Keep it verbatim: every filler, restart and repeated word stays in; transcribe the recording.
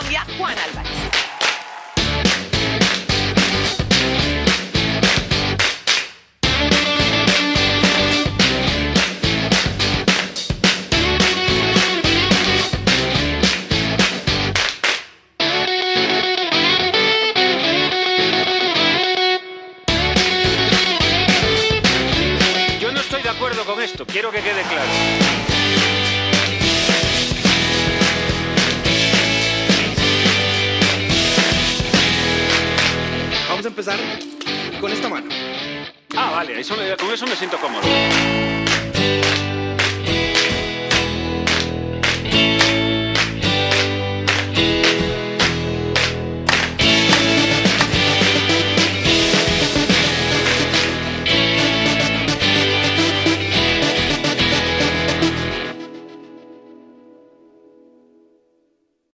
Colombia, Juan Álvarez. Yo no estoy de acuerdo con esto, quiero que quede claro. Vamos a empezar con esta mano. Ah, vale, eso me- con eso me siento cómodo.